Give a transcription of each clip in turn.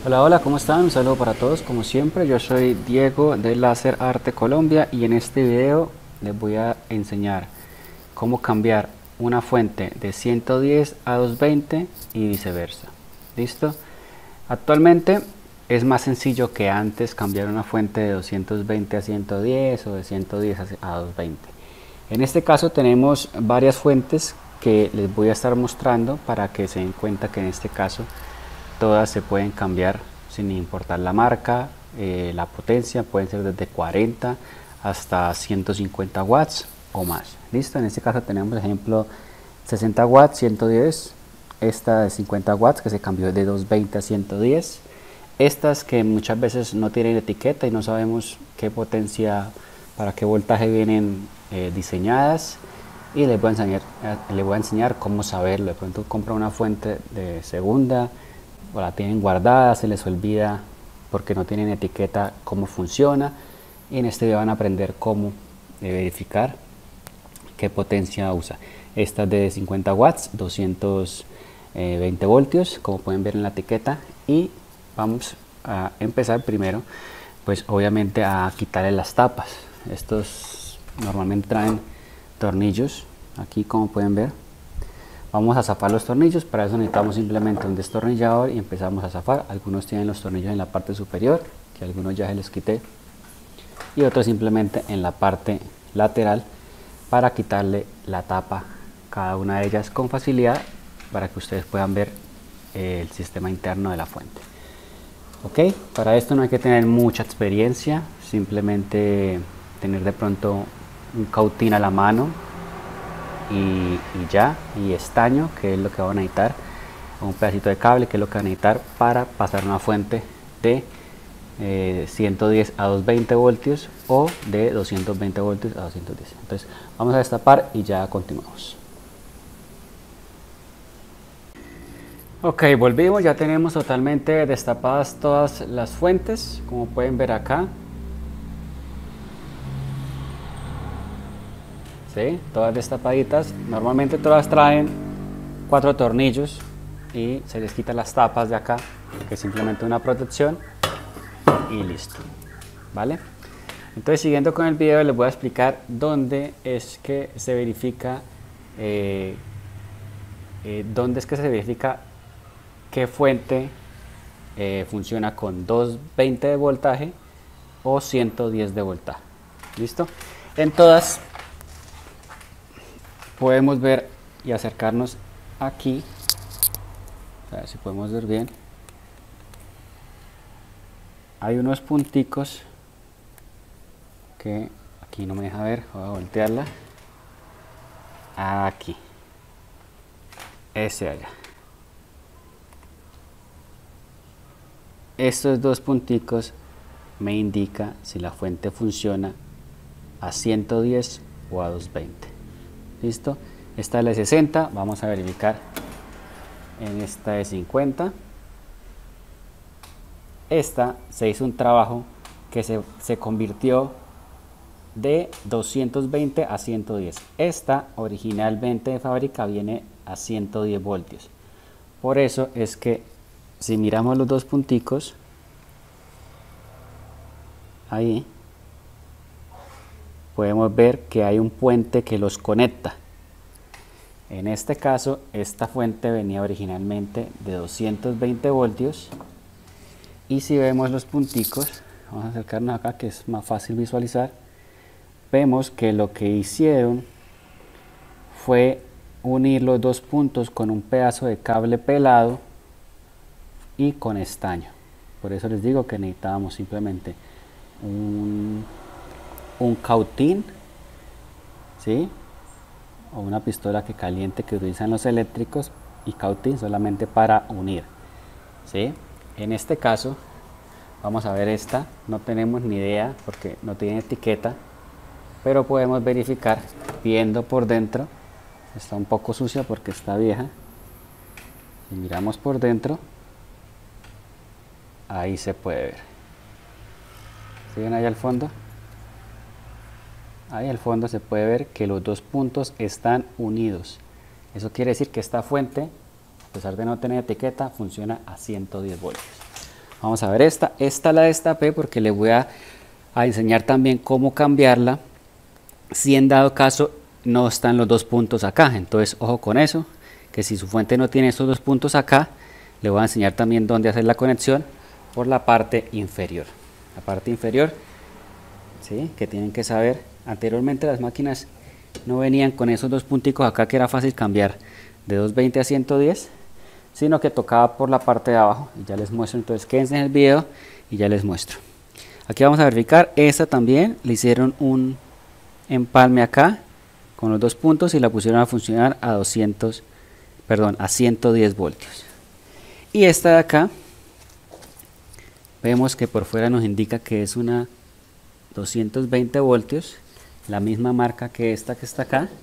Hola, hola, ¿cómo están? Un saludo para todos, como siempre, yo soy Diego de Láser Arte Colombia y en este video les voy a enseñar cómo cambiar una fuente de 110 a 220 y viceversa. ¿Listo? Actualmente es más sencillo que antes cambiar una fuente de 220 a 110 o de 110 a 220. En este caso tenemos varias fuentes que les voy a estar mostrando para que se den cuenta que en este caso todas se pueden cambiar sin importar la marca, la potencia, pueden ser desde 40 hasta 150 watts o más. Listo, en este caso tenemos por ejemplo 60 watts, 110, esta de 50 watts que se cambió de 220 a 110, estas que muchas veces no tienen etiqueta y no sabemos qué potencia, para qué voltaje vienen diseñadas, y les voy a enseñar cómo saberlo. De pronto compra una fuente de segunda o la tienen guardada, se les olvida porque no tienen etiqueta cómo funciona, y en este video van a aprender cómo verificar qué potencia usa. Esta es de 50 watts, 220 voltios, como pueden ver en la etiqueta, y vamos a empezar primero, pues obviamente a quitarle las tapas. Estos normalmente traen tornillos, aquí como pueden ver. Vamos a zafar los tornillos, para eso necesitamos simplemente un destornillador y empezamos a zafar. Algunos tienen los tornillos en la parte superior, que algunos ya se les quité, y otros simplemente en la parte lateral, para quitarle la tapa cada una de ellas con facilidad, para que ustedes puedan ver el sistema interno de la fuente. Ok, para esto no hay que tener mucha experiencia, simplemente tener de pronto un cautín a la mano y estaño, que es lo que van a necesitar, un pedacito de cable, que es lo que van a necesitar para pasar una fuente de 110 a 220 voltios o de 220 voltios a 210. Entonces vamos a destapar y ya continuamos. Ok, volvimos, ya tenemos totalmente destapadas todas las fuentes, como pueden ver acá. ¿Sí? Todas destapaditas. Normalmente todas traen 4 tornillos y se les quita las tapas de acá, que es simplemente una protección, y listo. ¿Vale? Entonces, siguiendo con el video, les voy a explicar dónde es que se verifica qué fuente funciona con 220 de voltaje o 110 de voltaje. ¿Listo? En todas podemos ver y acercarnos aquí, a ver si podemos ver bien. Hay unos punticos que aquí no me deja ver, voy a voltearla. Aquí, ese allá. Estos dos punticos me indican si la fuente funciona a 110 o a 220. ¿Listo? Esta es la de 60, vamos a verificar en esta de 50. Esta se hizo un trabajo que se convirtió de 220 a 110. Esta originalmente de fábrica viene a 110 voltios. Por eso es que si miramos los dos punticos, ahí podemos ver que hay un puente que los conecta. En este caso, esta fuente venía originalmente de 220 voltios, y si vemos los punticos, vamos a acercarnos acá que es más fácil visualizar, vemos que lo que hicieron fue unir los dos puntos con un pedazo de cable pelado y con estaño. Por eso les digo que necesitábamos simplemente un cautín, ¿sí? O una pistola que caliente que utilizan los eléctricos, y cautín solamente para unir, ¿sí? En este caso vamos a ver esta, no tenemos ni idea porque no tiene etiqueta, pero podemos verificar viendo por dentro. Está un poco sucia porque está vieja. Si miramos por dentro, ahí se puede ver. ¿Sí ven ahí al fondo? Ahí al fondo se puede ver que los dos puntos están unidos. Eso quiere decir que esta fuente, a pesar de no tener etiqueta, funciona a 110 voltios. Vamos a ver esta la destapé porque le voy a enseñar también cómo cambiarla si en dado caso no están los dos puntos acá. Entonces ojo con eso, que si su fuente no tiene estos dos puntos acá, le voy a enseñar también dónde hacer la conexión por la parte inferior. La parte inferior, ¿sí?, que tienen que saber, anteriormente las máquinas no venían con esos dos punticos acá que era fácil cambiar de 220 a 110, sino que tocaba por la parte de abajo, y ya les muestro. Entonces quédense en el video y ya les muestro. Aquí vamos a verificar, esta también le hicieron un empalme acá con los dos puntos y la pusieron a funcionar a 110 voltios. Y esta de acá, vemos que por fuera nos indica que es una 220 voltios, la misma marca que esta que está acá.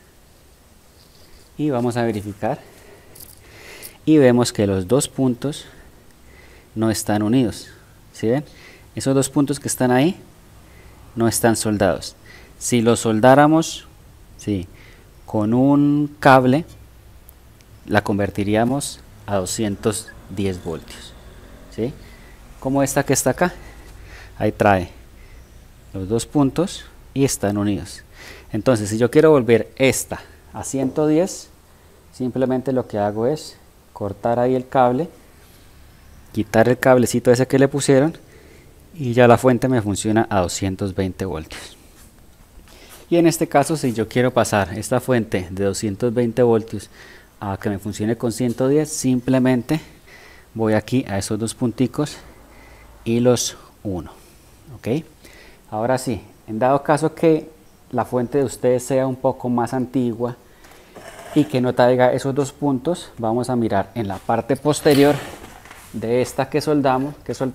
Y vamos a verificar y vemos que los dos puntos no están unidos. ¿Sí ven? Esos dos puntos que están ahí no están soldados. Si los soldáramos, ¿sí?, con un cable, la convertiríamos a 210 voltios. ¿Sí? Como esta que está acá. Ahí trae los dos puntos y están unidos. Entonces, si yo quiero volver esta a 110, simplemente lo que hago es cortar ahí el cable, quitar el cablecito ese que le pusieron, y ya la fuente me funciona a 220 voltios. Y en este caso, si yo quiero pasar esta fuente de 220 voltios a que me funcione con 110, simplemente voy aquí a esos dos punticos y los uno. ¿Ok? Ahora sí, en dado caso que la fuente de ustedes sea un poco más antigua y que no traiga esos dos puntos, vamos a mirar en la parte posterior de esta que soltamos,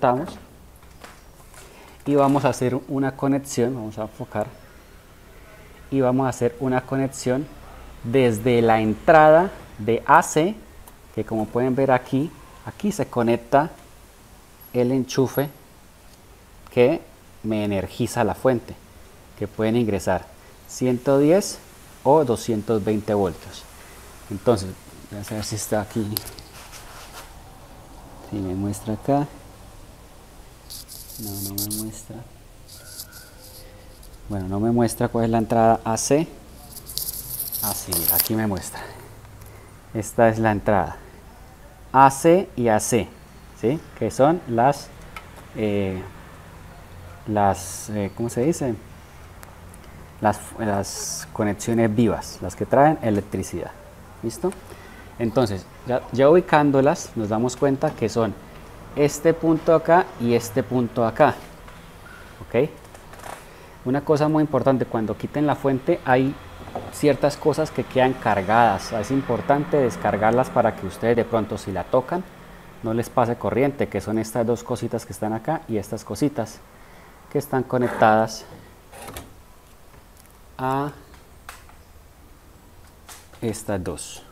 y vamos a hacer una conexión. Vamos a enfocar y vamos a hacer una conexión desde la entrada de AC, que como pueden ver aquí se conecta el enchufe que me energiza la fuente, que pueden ingresar 110 o 220 voltios. Entonces, voy a ver si está aquí, si me muestra acá. No me muestra. Bueno, no me muestra cuál es la entrada AC. Así, mira, aquí me muestra. Esta es la entrada AC y AC, ¿sí?, que son ¿cómo se dice? Las conexiones vivas, las que traen electricidad. ¿Listo? Entonces, ya ubicándolas, nos damos cuenta que son este punto acá y este punto acá. ¿Ok? Una cosa muy importante, cuando quiten la fuente hay ciertas cosas que quedan cargadas. Es importante descargarlas para que ustedes de pronto, si la tocan, no les pase corriente, que son estas dos cositas que están acá y estas cositas que están conectadas a estas dos,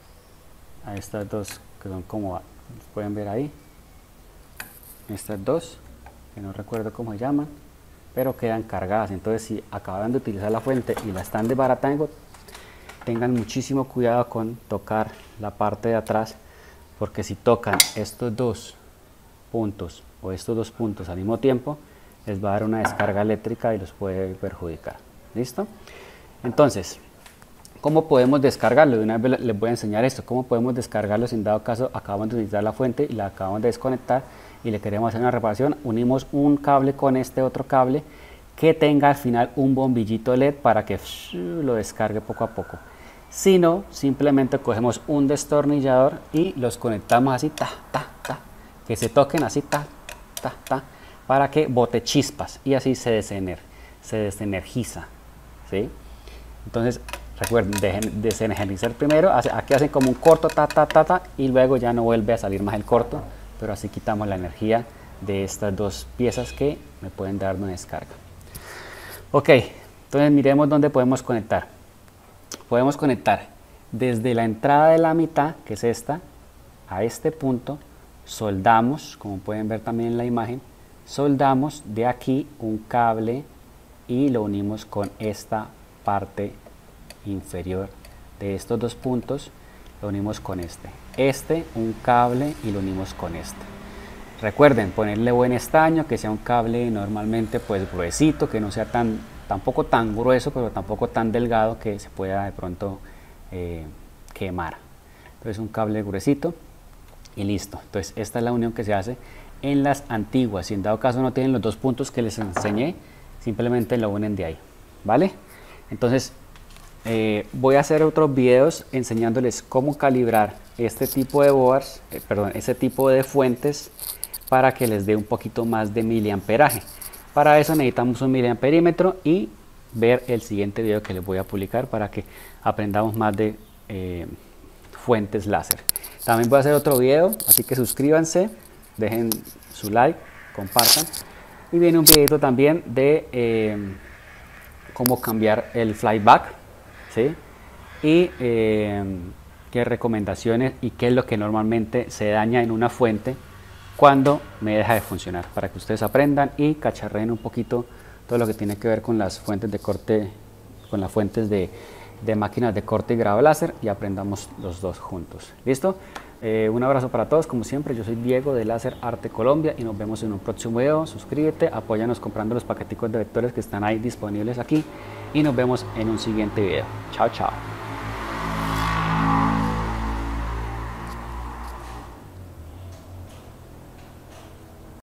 que son como, pueden ver ahí, estas dos, que no recuerdo cómo se llaman, pero quedan cargadas. Entonces, si acaban de utilizar la fuente y la están desbaratando, tengan muchísimo cuidado con tocar la parte de atrás, porque si tocan estos dos puntos o estos dos puntos al mismo tiempo, les va a dar una descarga eléctrica y los puede perjudicar. ¿Listo? Entonces, ¿cómo podemos descargarlo? De una vez les voy a enseñar esto. ¿Cómo podemos descargarlo si en dado caso acabamos de utilizar la fuente y la acabamos de desconectar y le queremos hacer una reparación? Unimos un cable con este otro cable que tenga al final un bombillito LED para que lo descargue poco a poco. Si no, simplemente cogemos un destornillador y los conectamos así, que se toquen así, para que bote chispas y así se desenergiza. ¿Sí? Entonces, recuerden, desenergizar primero, aquí hacen como un corto, y luego ya no vuelve a salir más el corto, pero así quitamos la energía de estas dos piezas que me pueden dar una descarga. Ok, entonces miremos dónde podemos conectar. Podemos conectar desde la entrada de la mitad, que es esta, a este punto, soldamos, como pueden ver también en la imagen, soldamos de aquí un cable y lo unimos con esta parte inferior de estos dos puntos, lo unimos con un cable y lo unimos con este. Recuerden ponerle buen estaño, que sea un cable normalmente pues gruesito, que no sea tampoco tan grueso, pero tampoco tan delgado que se pueda de pronto quemar. Entonces un cable gruesito y listo. Entonces esta es la unión que se hace en las antiguas. Si en dado caso no tienen los dos puntos que les enseñé, simplemente lo unen de ahí, ¿vale? Entonces voy a hacer otros videos enseñándoles cómo calibrar este tipo de boards, este tipo de fuentes, para que les dé un poquito más de miliamperaje. Para eso necesitamos un miliamperímetro y ver el siguiente video que les voy a publicar para que aprendamos más de fuentes láser. También voy a hacer otro video, así que suscríbanse, dejen su like, compartan. Y viene un videito también de cómo cambiar el flyback, ¿sí? Y qué recomendaciones y qué es lo que normalmente se daña en una fuente cuando me deja de funcionar, para que ustedes aprendan y cacharreen un poquito todo lo que tiene que ver con las fuentes de corte, con las fuentes de máquinas de corte y grado láser, y aprendamos los dos juntos. ¿Listo? Un abrazo para todos, como siempre. Yo soy Diego de Láser Arte Colombia y nos vemos en un próximo video. Suscríbete, apóyanos comprando los paqueticos de vectores que están ahí disponibles aquí y nos vemos en un siguiente video. Chao, chao.